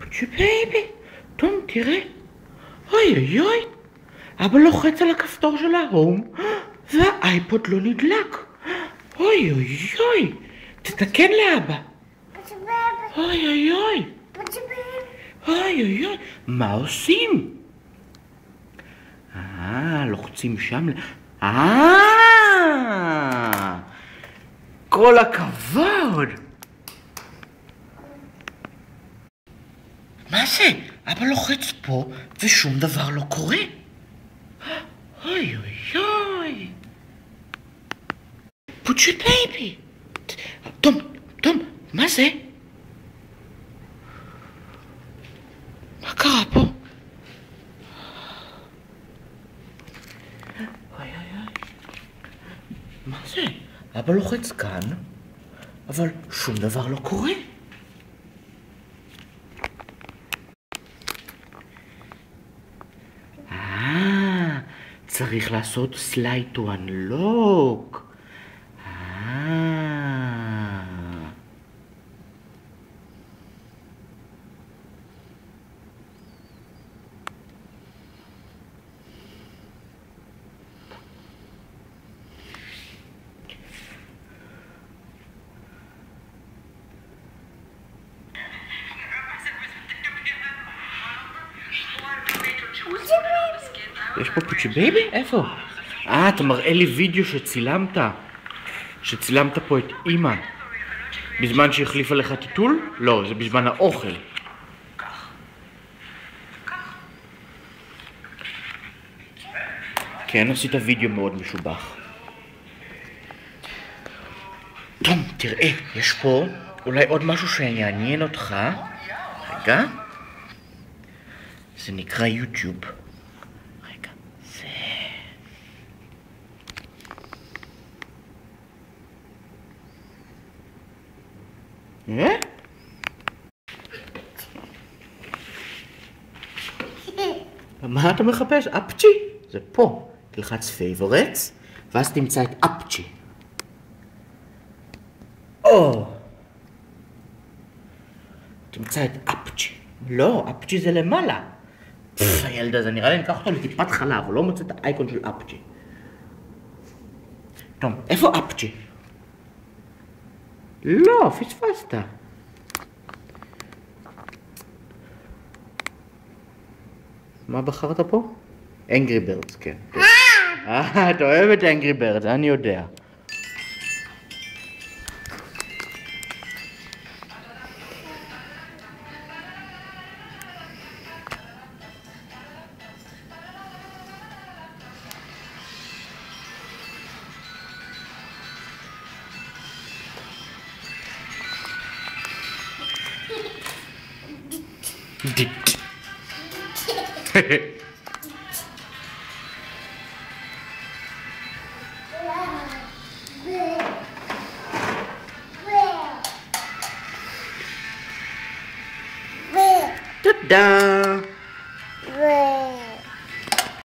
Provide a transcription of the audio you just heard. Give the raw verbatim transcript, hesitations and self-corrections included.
פוצ'י בייבי, תום, תראה. אוי אוי אוי. אבא לוחץ על הכפתור של ההום, והאייפוד לא נדלק. אוי אוי אוי. תתקן לאבא. אוי אוי אוי. אוי אוי אוי. מה עושים? אה, לוחצים שם. אה, כל הכבוד. מה זה? אבא לוחץ פה ושום דבר לא קורה. אוי אוי אוי. פוצ'י בייבי. תום, תום, מה זה? מה קרה פה? אוי אוי אוי. מה זה? אבא לוחץ כאן, אבל שום דבר לא קורה. אה, צריך לעשות slide to unlock. אה. יש פה פוצ'י בייבי? איפה? אה, אתה מראה לי וידאו שצילמת. שצילמת פה את אמא. בזמן שהחליפה לך טיטול? לא, זה בזמן האוכל. כן, עשית וידאו מאוד משובח. תום, תראה, יש פה אולי עוד משהו שיעניין אותך. רגע. זה נקרא יוטיוב. רגע, זה... אה? מה אתה מחפש? אפצ'י? זה פה. תלחץ פייבורטס, ואז תמצא את אפצ'י. או! תמצא את אפצ'י. לא, אפצ'י זה למעלה. פפפ, הילד הזה, נראה לי ניקח אותו לטיפת חלב, הוא לא מוצא את האייקון של אפצ'י. טוב, איפה אפצ'י? לא, פספסת. מה בחרת פה? אנגרי בירדס, כן. אה, אתה אוהב את אנגרי בירדס, אני יודע. דיט. Ta-da!